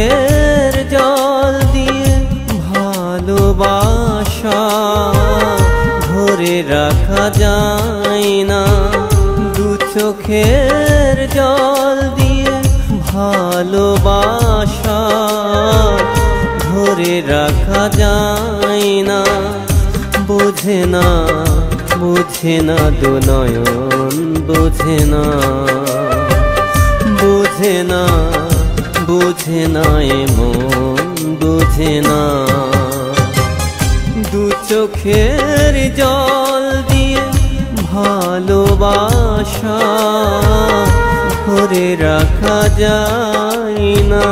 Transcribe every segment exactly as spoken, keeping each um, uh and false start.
চোখের জল দিয়ে ভালোবাসা ধরে রাখা যায় না। দু চোখের জল দিয়ে ভালোবাসা ধরে রাখা যায় না। বোঝে না বোঝে না দু নয়ন বোঝে না, বোঝে না বোঝে না এ মন বোঝে না। দু চোখের জল দিয়ে ভালোবাসা ধরে রাখা যায় না।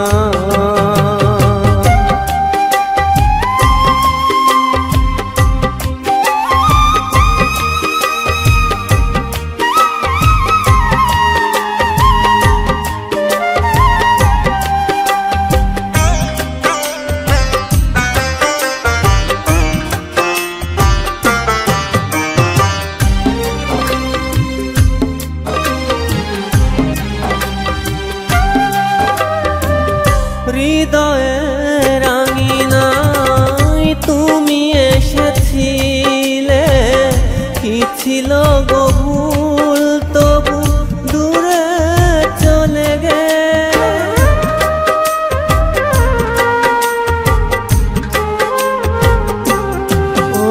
হৃদয়ের আঙিনায় তুমি এসেছিলে, কি ছিল গো ভুল তবু দূরে চলে গেলে। ও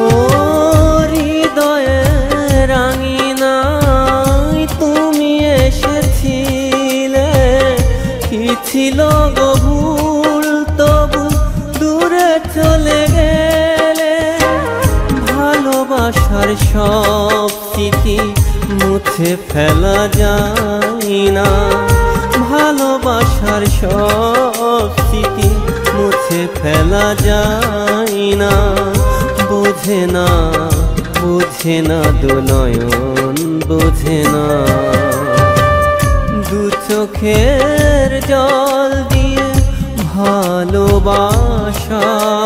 হৃদয়ের আঙিনায় তুমি এসেছিলে, কি ছিল গো ভুল তবু দূরে চলে গেলে। ভালোবাসার সব স্মৃতি মুছে ফেলা যায় না, ভালোবাসার সব স্মৃতি মুছে ফেলা যায় না। বোঝে না বোঝে না দু নয়ন বোঝে না। দু চোখের জল দিয়ে ভালোবাসা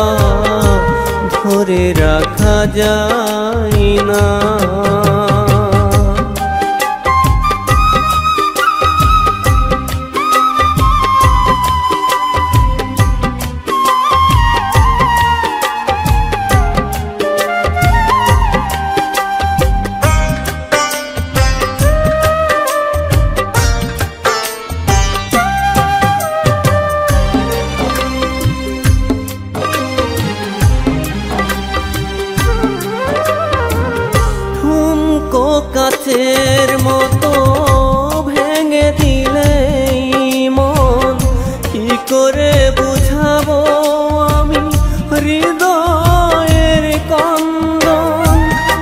ধরে রাখা যায় না। কাচের মতো ভেঙে দিলে মন, কি করে বুঝাবো আমি হৃদয়ের কন্দন।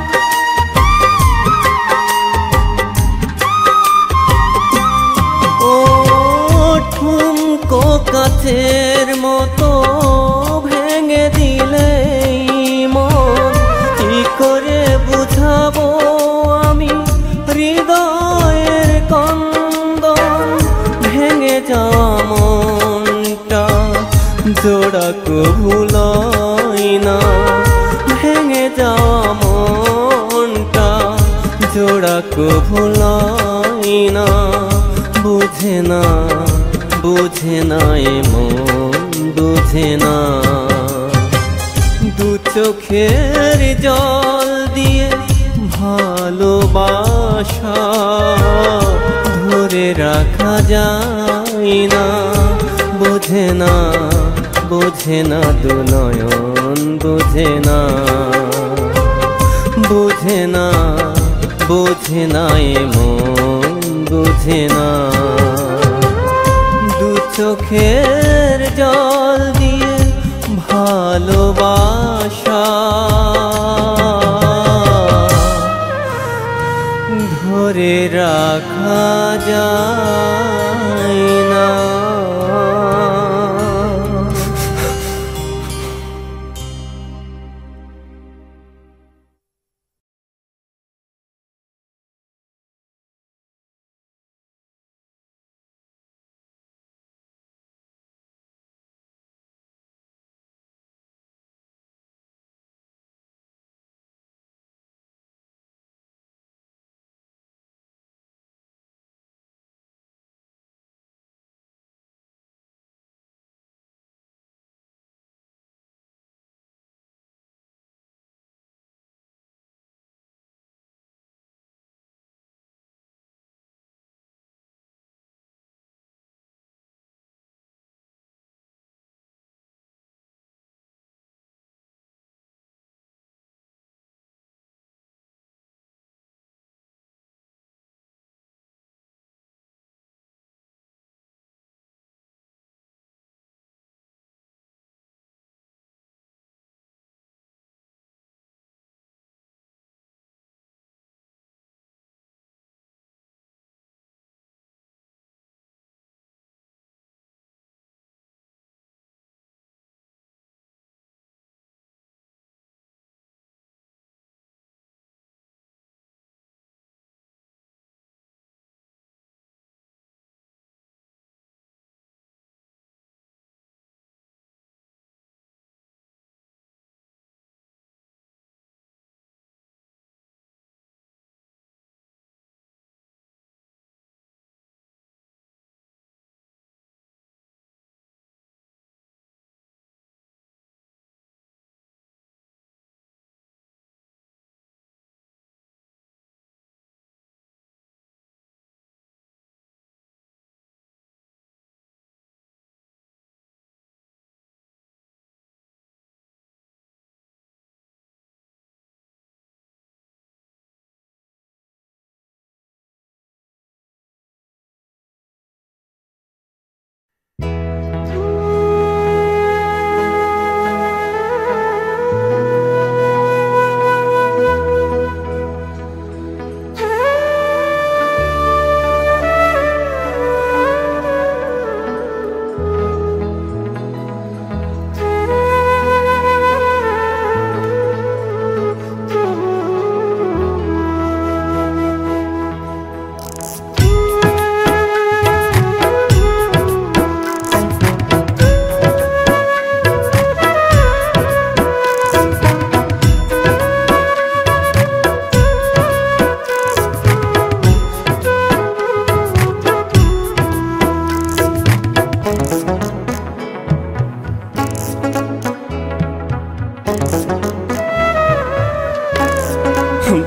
ও ঠুমকো কাচের মতো ভেঙে দিলে মন, কি করে বুঝাবো হৃদয়ের কন্দন। ভেঙে যাওয়া মনটা জোড়া কভু লয় না, ভেঙে যাওয়া মনটা জোড়া কভু লয় না। বুঝে না বুঝে না এ মন বুঝে না। দু চোখের জল দিয়ে ভালোবাসা ধরে রাখা যায় না। বোঝে না বোঝে না দু নয়ন বোঝে না, বোঝে না বোঝে না এ মন বোঝে না। দু চোখের জল দিয়ে ভালোবাসা ধরে রাখা যায় না।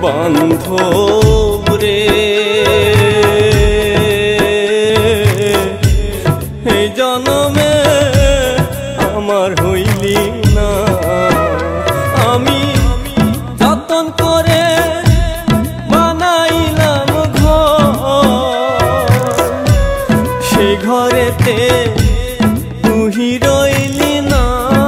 বান্ধব রে এই জনমে আমার হইলি না আমি যতন করে বানাইলাম ঘর সেই ঘরেতে তুই রইলি না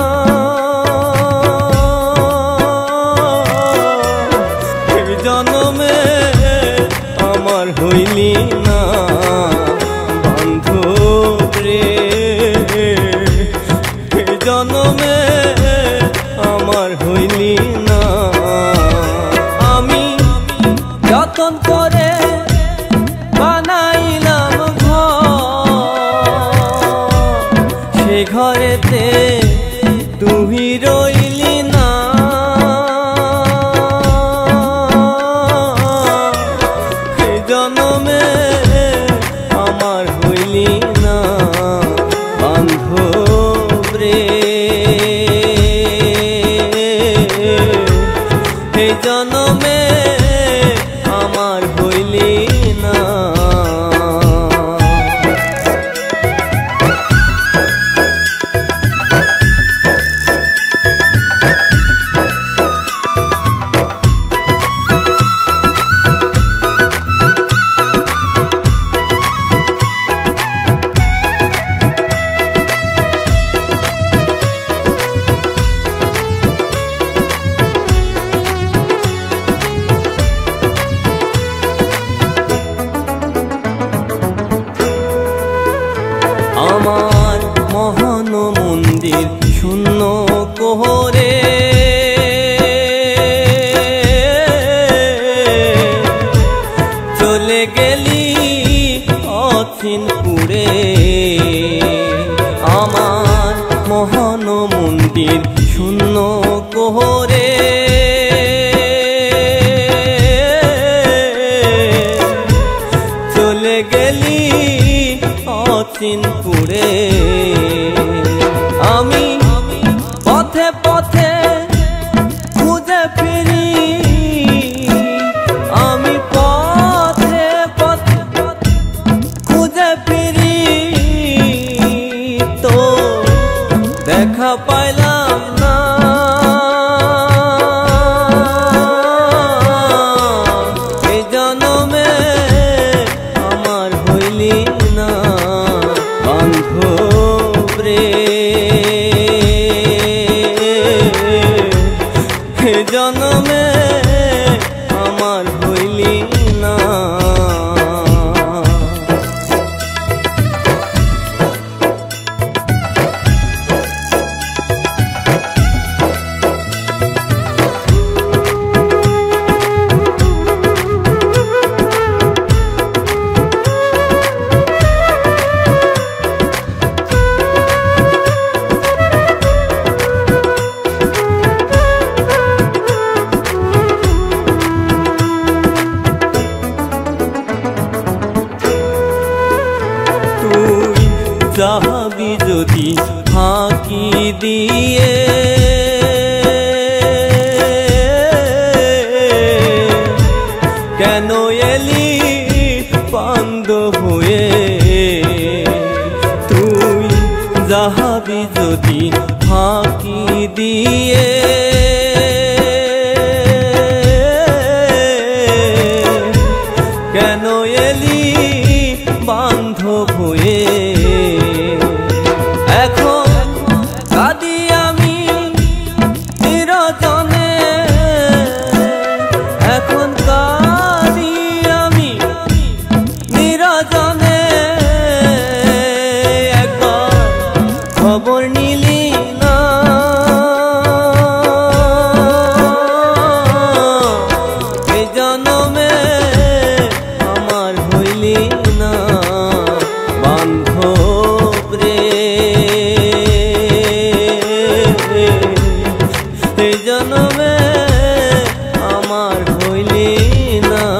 এই জনমে আমার হইলি না বান্ধব রে এই জনমে আমার হইলি না আমি যতন করে বানাইলাম ঘর সে ঘরেতে তুই রইলি না এই জনমে আমার হইলি না বান্ধব রে এই জনমে আমার হইলি না আমার মহান মন্দির শূন্য কোহরে চলে গেলি অচিনপুরে আমার মহান মন্দির শূন্য কোহরে চলে গেলি অচিনপুরে আমি পথে পথে খুঁজে ফিরি আমি পথে পথে খুঁজে ফিরি তো দেখা পাইলাম না এই জনমে আমার হইলি না বান্ধব রে এই জনমে আমার হইলি না যাবি যদি ফাঁকি দিয়ে কেন এলি বান্ধব হয়ে তুই যাবি যদি ফাঁকি দিয়ে কেন এলি বান্ধব হয়ে এখন কাঁদি আমি নিরজনে এখন কাঁদি আমি নিরজনে একবার খবর নিলি না এই জনমে আমার হইলি না বান্ধব রে এই জনমে আমার হইলি না।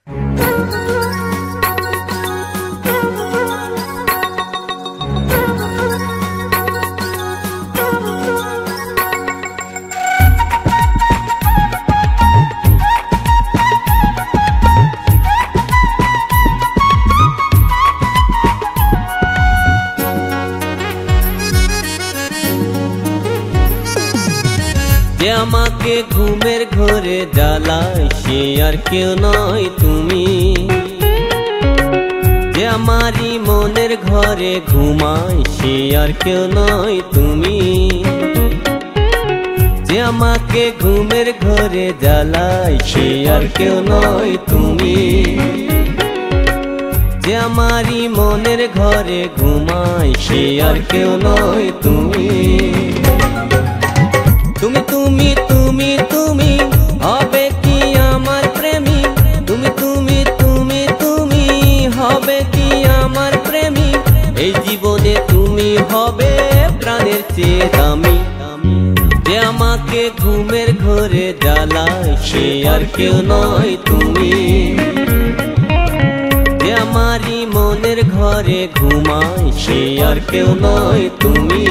যে আমাকে ঘুমের ঘরে জ্বালায় সে আর কেউ নয় তুমি, যে আমারই মনের ঘরে ঘুমায় সে আর কেউ নয় তুমি, যে আমাকে ঘুমের ঘরে জ্বালায় সে আর কেউ নয় তুমি, যে আমারই মনের ঘরে ঘুমায় সে আর কেউ নয় তুমি। তুমি তুমি তুমি তুমি হবে কি আমার প্রেমী, তুমি তুমি তুমি তুমি হবে কি আমার প্রেমী, এই জীবনে তুমি হবে প্রাণের চেয়ে দামি। যে আমাকে ঘুমের ঘরে জ্বালায় সে আর কেউ নয় তুমি, যে আমারই মনের ঘরে ঘুমায় সে আর কেউ নয় তুমি।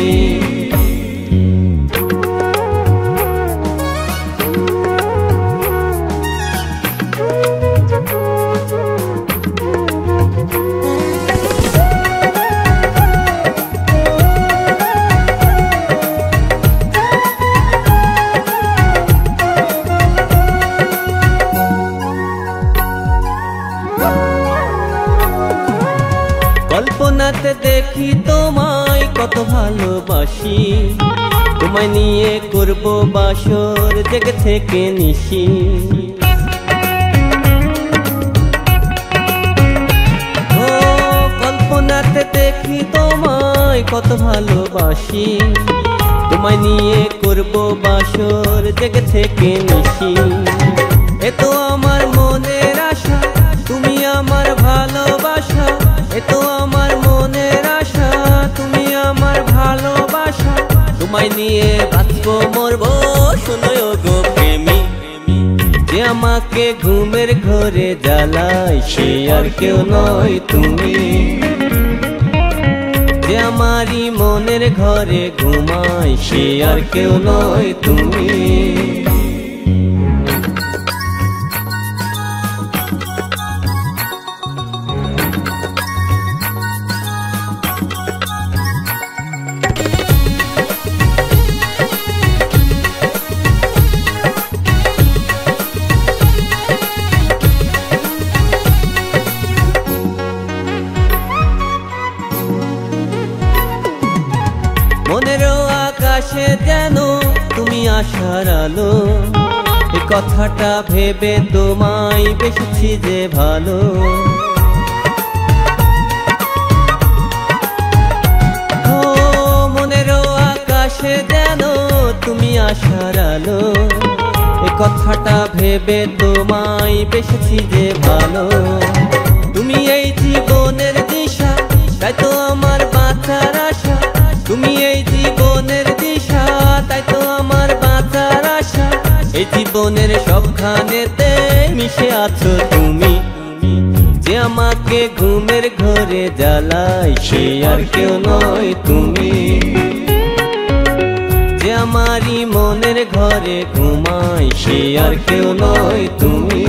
কল্পনাতে দেখি তোমায় কত ভালোবাসি, তোমায় নিয়ে করব বাসর জেগে থেকে নিশি। ও কল্পনাতে দেখি তোমায় কত ভালোবাসি, তোমায় নিয়ে করব বাসর জেগে থেকে নিশি। এ তো আমার মনের আশা, তুমি আমার ভালোবাসা, এ তো আমার মনের আশা, তুমি আমার ভালোবাসা, তোমায় নিয়ে বাঁচবো মরবো শোনো গো প্রেমী। যে আমাকে ঘুমের ঘরে জ্বালায় সে আর কেউ নয় তুমি, যে আমারই মনের ঘরে ঘুমায় সে আর কেউ নয় তুমি। মনের আকাশে যেন তুমি আশার আলো, এই কথাটা ভেবে তোমায় বেসেছি যে ভালো। ও মনের আকাশে যেন তুমি আশার আলো, এই কথাটা ভেবে তোমায় বেসেছি যে ভালো। তুমি এই জীবনের দিশা, তাই তো আমার বাঁচার আশা, তুমি এই জীবনের দিশা, তাই তো আমার বাঁচার আশা, এই জীবনের সবখানেতে মিশে আছো তুমি। যে আমাকে ঘুমের ঘরে জ্বালায় সে আর কেউ নয় তুমি, যে আমারই মনের ঘরে ঘুমায় সে আর কেউ নয় তুমি।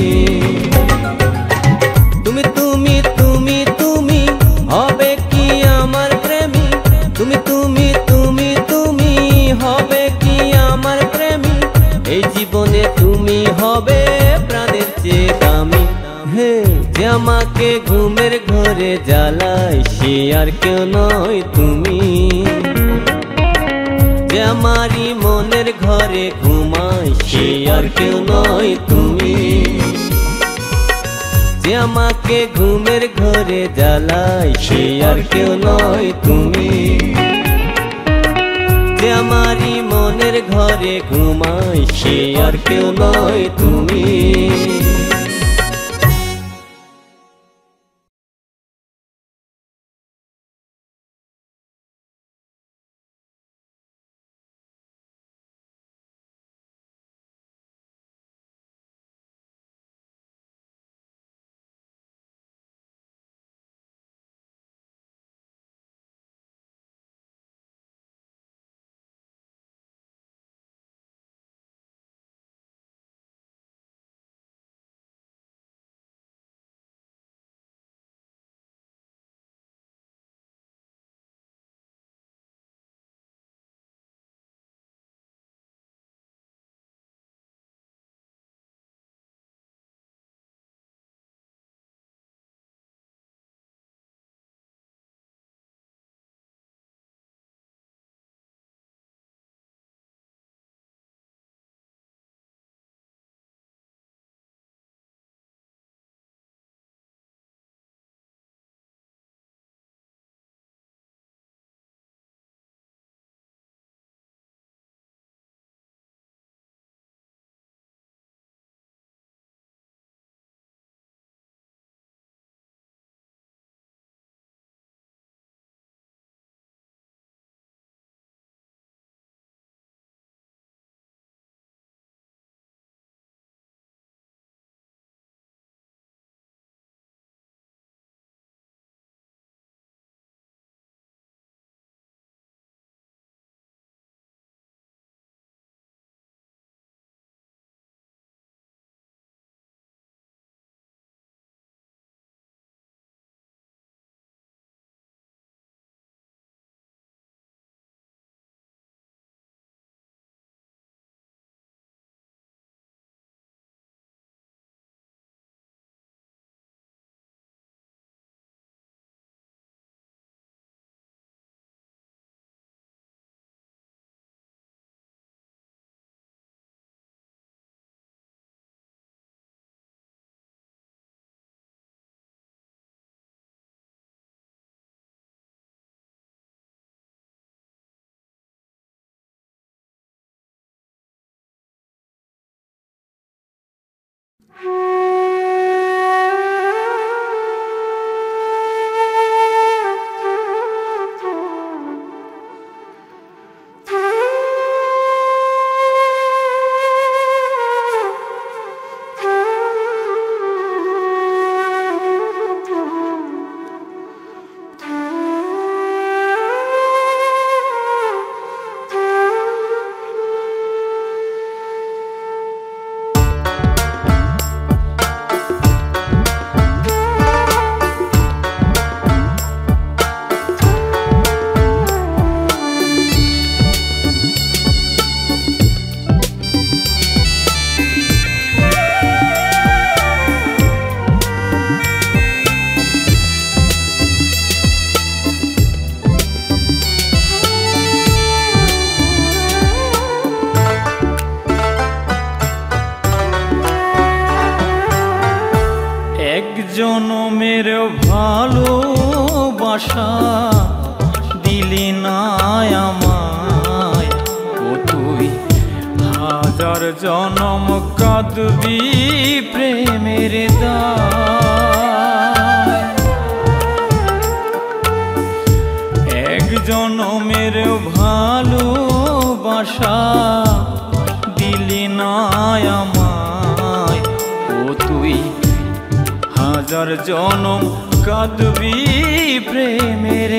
তুমি তুমি তুমি তুমি হবে কি আমার প্রেমী, তুমি তুমি তুমি তুমি হবে কি আমার প্রেমী, এই জীবনে তুমি হবে প্রাণের চেয়ে দামি। হে যে আমাকে ঘুমের ঘরে জ্বালায় সে আর কেউ নয় তুমি, যে আমারই মনের ঘরে ঘুমায় সে আর কেউ নয় তুমি, যে আমাকে ঘুমের ঘরে জ্বালায় সে আর কেউ নয় তুমি, যে আমারই মনের ঘরে ঘুমায় সে আর কেউ নয় তুমি। জনমের ভালোবাসা দিলি না আমায়, ও তুই হাজার জনম কাঁদবি প্রেমের দায়। এক জনমের ভালোবাসা দিলি না আমায়, ও তুই হাজার জনম কাঁদবি প্রেমের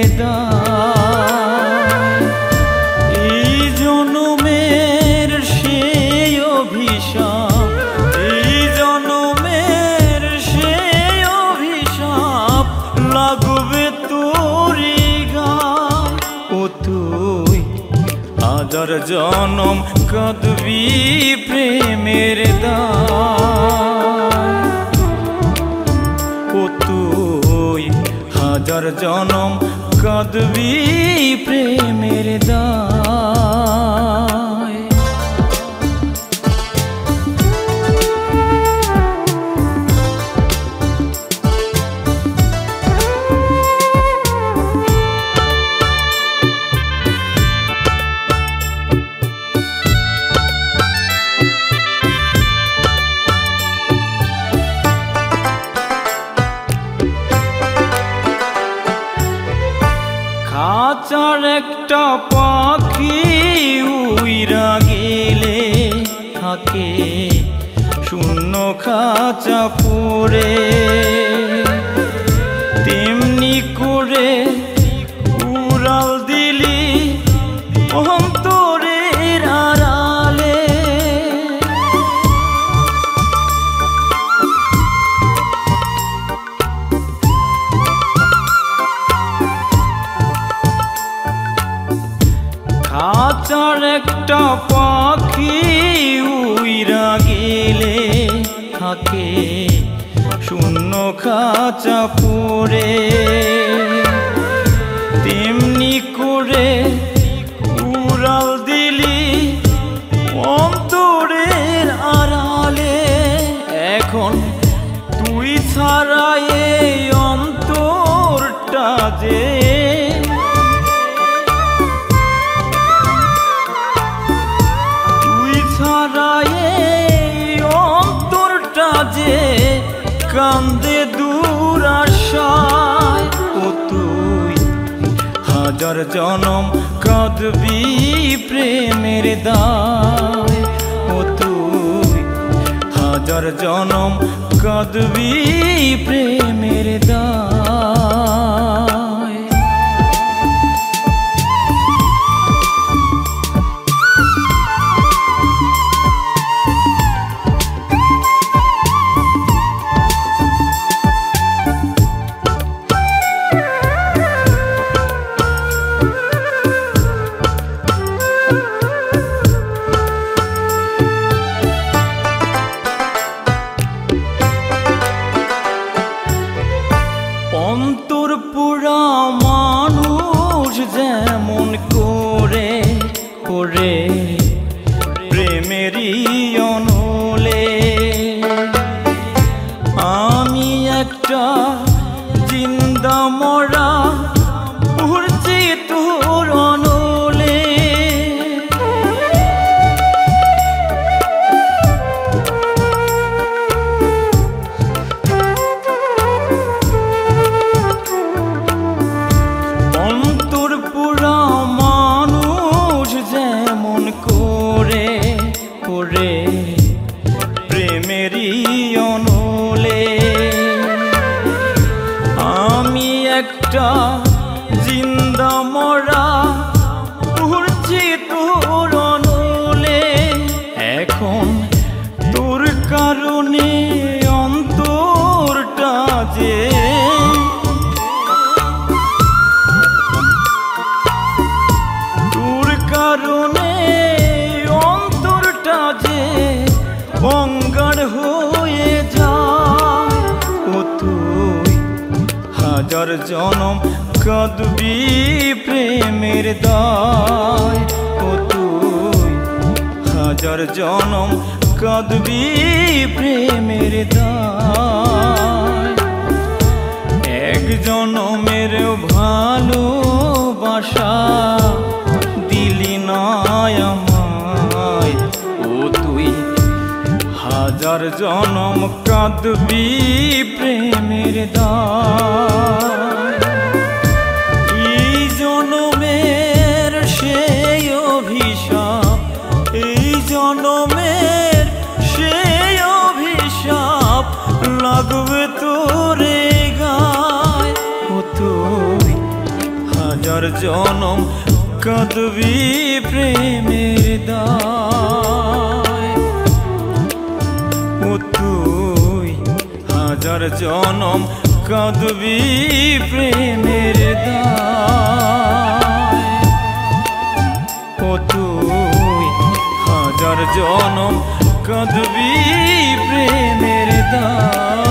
দায়। এই জনমের সেই অভিশাপ, এই জনমের সেই অভিশাপ লাগবে তোরি গায়, ও তুই হাজার জনম কাঁদবি প্রেমের দায়। ও তুই হাজার জনম কাঁদবি প্রেমের দায়। খাঁচার একটা পাখি উইরা গেলে থাকে শূন্য খাঁচা পড়ে, তেমনি করে উড়াল দিলি অন্তরের আড়ালে। খাঁচার একটা পাখি উইরা গেলে থাকে শূন্য খাঁচা পড়ে, তেমনি করে উড়াল দিলি অন্তরের আড়ালে। এখন তুই ছাড়া এই অন্তরটা যে, অন্তরটা যে কান্দে দূর আশায়, ও তুই হাজার জনম কাঁদবি প্রেমের দায়। ও তুই হাজার জনম কাঁদবি প্রেমের দায়। অন্তর পুরা মানুষ যেমন করে করে প্রেমেরই অনলে, আমি একটা জিন্দা মরা উড়ছি তোর অনলে। অন্তর পুরা মানুষ যেমন করে করে প্রেমেরই অনলে, আমি একটা জিন্দা মরা উড়ছি তোর অনলে। এখন তোর কারণে অন্তরটা যে, তোর কারণে অন্তরটা যে অঙ্গার হয়ে যায়, ও তুই হাজার জনম কাঁদবি প্রেমের দায়। ও তুই হাজার জনম কাঁদবি প্রেমের দায়। এক জনমের ভালোবাসা দিলি না আমায়, ও তুই হাজার জনম কাঁদবি প্রেমের দায়। এই জনমের সেই অভিশাপ, এই জনমের সেই অভিশাপ লাগবে তোরে গায়, ও তুই হাজার জনম কাঁদবি প্রেমের দায়। ও তুই হাজার জনম কাঁদবি প্রেমের দায়। ও তুই হাজার জনম কাঁদবি প্রেমের দায়।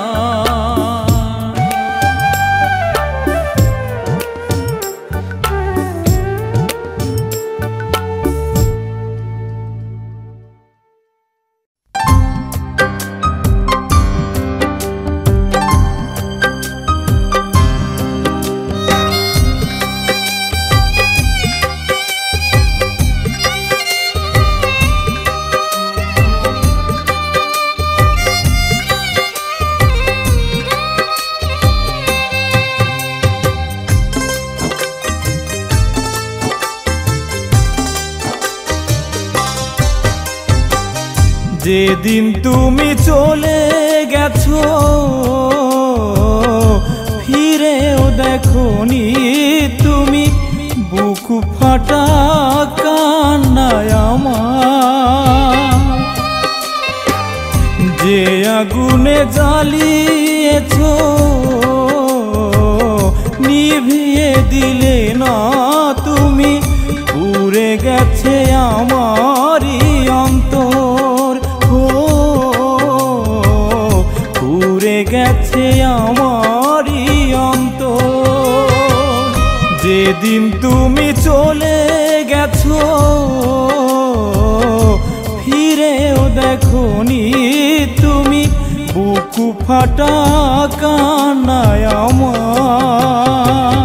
যেদিন তুমি চলে গেছো ফিরেও দেখোনি তুমি, বুক ফাটা কান্নায় আমার। যে আগুনে জ্বালিয়েছো নিভিয়ে দিলে না তুমি, পুড়ে গেছে আমারই অন্তর, পুড়ে গেছে আমারই অন্তর। যেদিন তুমি চলে গেছো ফিরেও দেখোনি তুমি, বুক ফাটা কান্নায় আমার।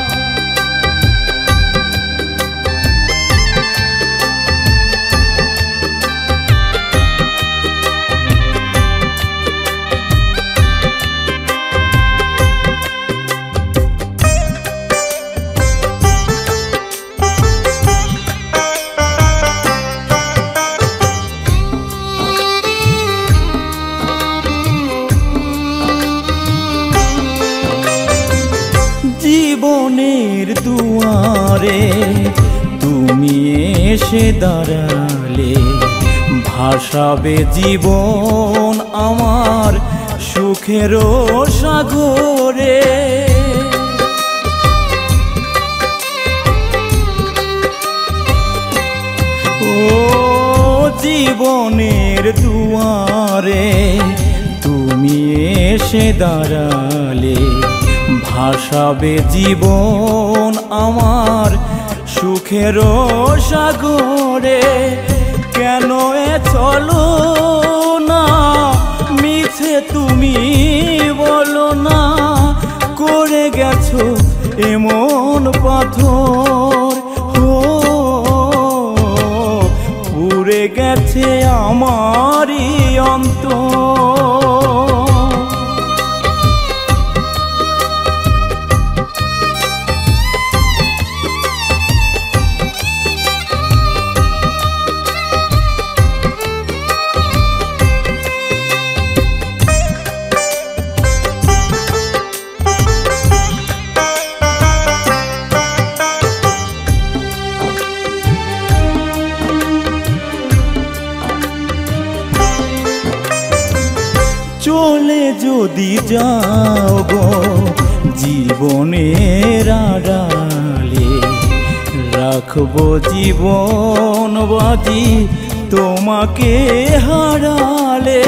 জীবনের দুয়ারে তুমি এসে দাঁড়ালে, ভাসাবে জীবন আমার সুখেরও সাগরে। ও জীবনের দুয়ারে তুমি এসে দাঁড়ালে, ভাসাবে জীবন আমার সুখেরও সাগরে। কেন এ চলো না মিছে তুমি বলো না, করে গেছো এমন পাথর, ও পুড়ে গেছে আমারই অন্তর। চলে যদি যাও গো জীবনের আড়ালে, রাখবো জীবন বাজি তোমাকে হারালে।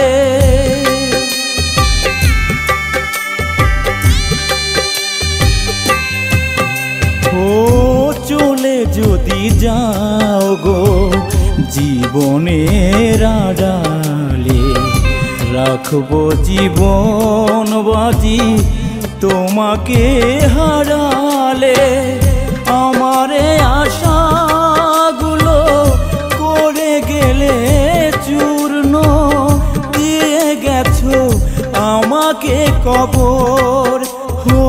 ও চলে যদি যাও গো জীবনের আড়ালে, রাখবো জীবন বাজি তোমাকে হারালে আমারে আশাগুলো করে গেলে চূর্ণ, দিয়ে গেছো আমাকে কবর। হো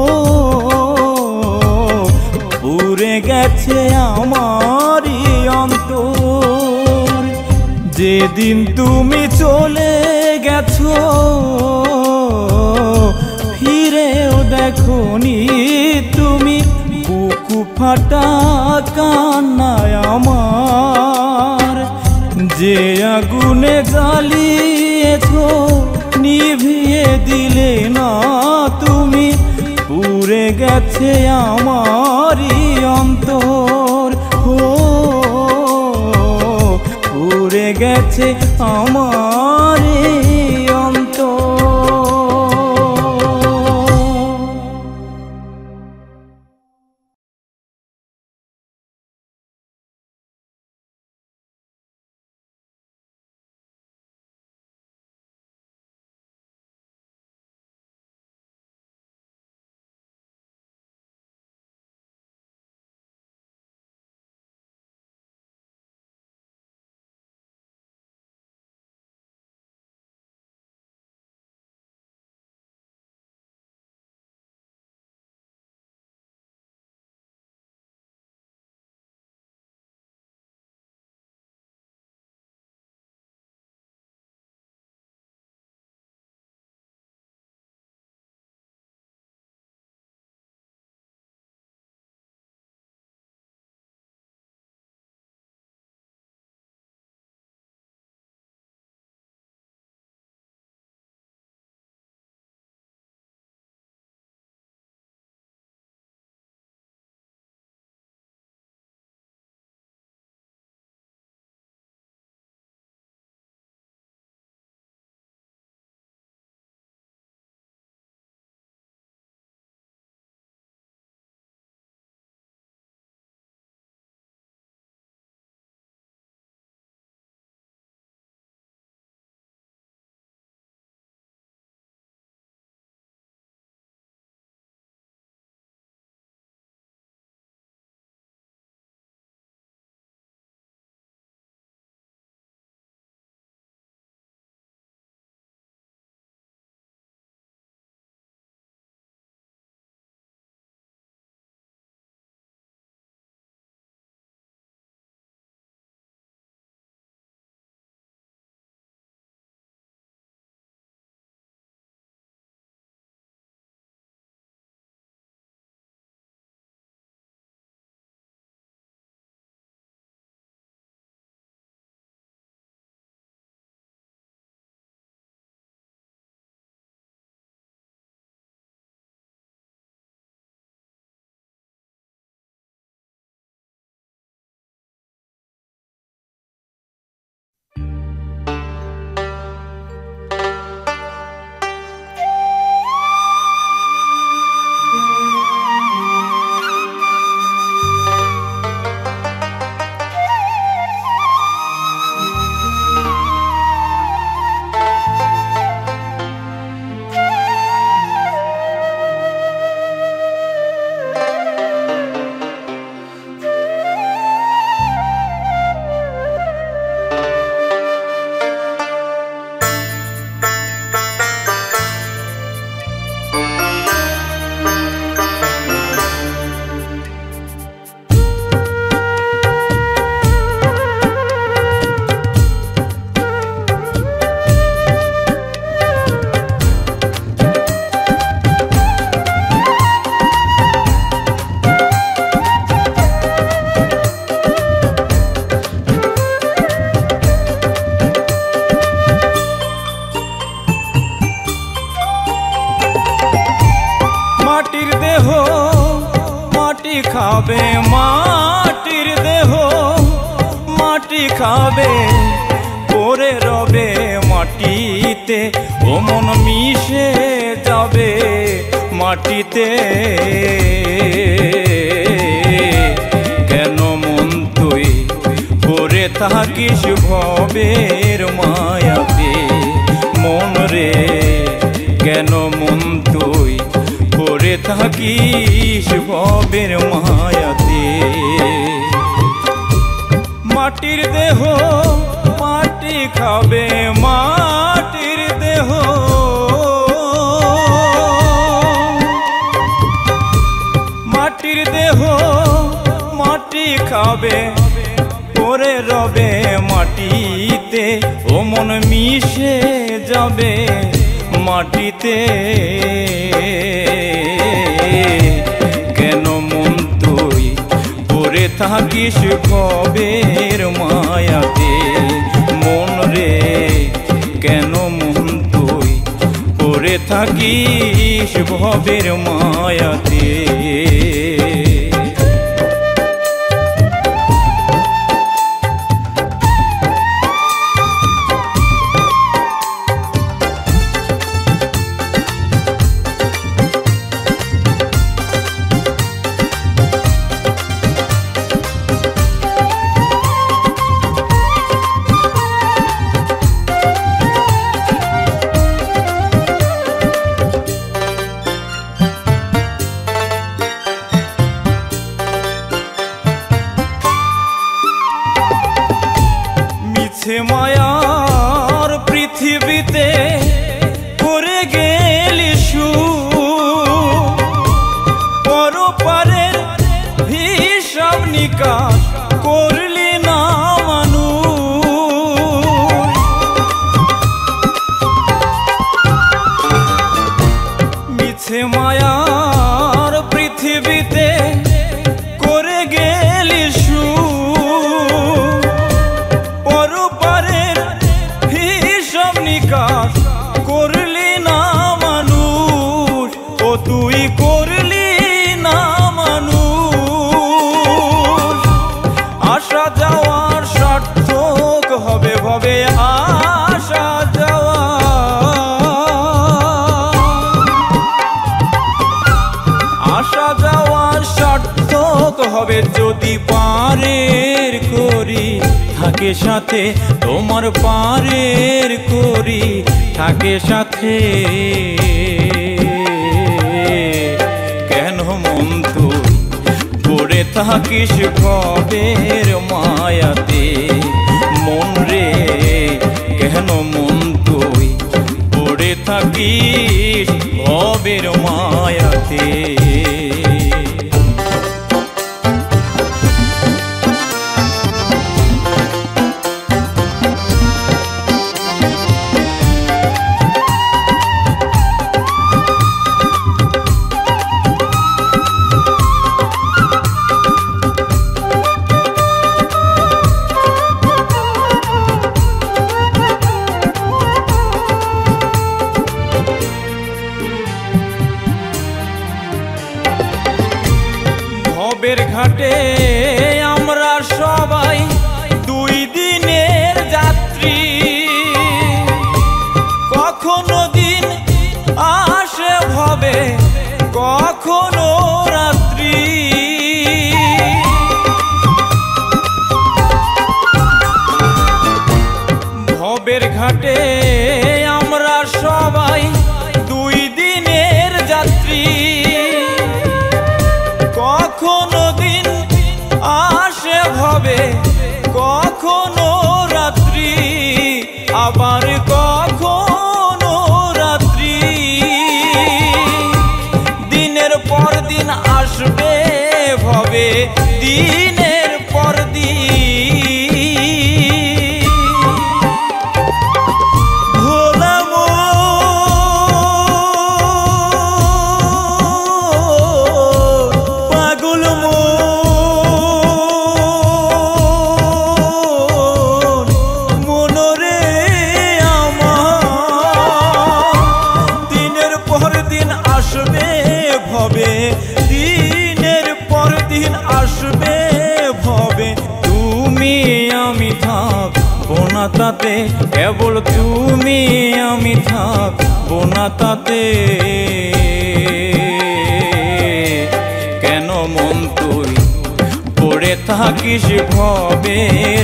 পুড়ে গেছে আমারই অন্তর। যেদিন তুমি চলে গেছো ফিরেও দেখোনি তুমি, বুকু ফাটা কান্নায় আমার। যে আগুনে জ্বালিয়েছো নিভিয়ে দিলে না তুমি, পুড়ে গেছে আমারই অন্তর। ও পুড়ে গেছে আমারই অন্তর। খাবে মাটির দেহ, মাটি খাবে পরে রবে মাটিতে, ও মন মিশে যাবে মাটিতে। কেন মন তুই পরে থাকিস ভবের মায়াতে, মন রে কেন মন তুই পরে থাকিস ভবের মায়াতে। মাটির দেহ মাটি খাবে, মাটির দেহ মাটির দেহ মাটি খাবে, পরে রবে মাটিতে। ও মন মিশে যাবে মাটিতে। কেন মন তুই পড়ে থাকিস ভবের মায়াতে? মন রে কেন মন তুই পড়ে থাকিস ভবের মায়াতে? মায়ার পৃথিবীতে করে গেলি সুর, পরপারের হিসাব নিকাশ করলি না মানুষ। মিছে মায়ার পৃথিবীতে করে গেলি সুর, করলি না মানুষ। ও তুই করলি না মানুষ। আসা যাওয়ার সার্থক হবে ভবে, আসা যাওয়া আসা যাওয়ার সার্থক হবে যদি পারের করি থাকে সাথে, তোমার পারের করি থাকে সাথে। কেন মন তুই পড়ে থাকিস ভবের মায়াতে? মন রে কেন মন তুই পড়ে থাকিস ভবের মায়াতে? ভবের ঘাটে আমরা সবাই দুই দিনের যাত্রী। কখনো দিন আসে ভবে, কখনো রাত্রি। ভবের ঘাটে আমরা সবাই দুই দিনের যাত্রী। কখনো দিন আসে ভবে, কখনো রাত্রি, আবার কখনো রাত্রি। দিনের পর দিন আসবে ভবে, দিনের পর দিন। দিনের পর দিন আসবে ভবে, তুমি আমি থাকবো না তাতে। কেবল তুমি আমি থাকবো না তাতে। কেন মন তুই পড়ে থাকিস ভবের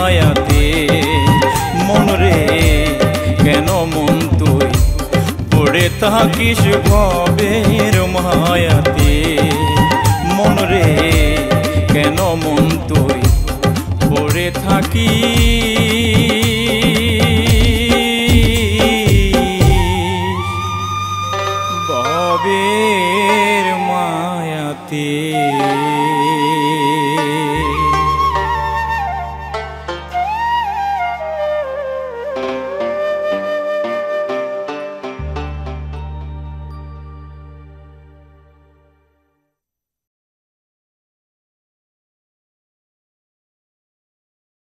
মায়াতে? মন রে কেন মন তুই পড়ে থাকিস ভবের মায়াতে। মন রে কেন মন তুই পড়ে থাকি ভবের মায়াতে।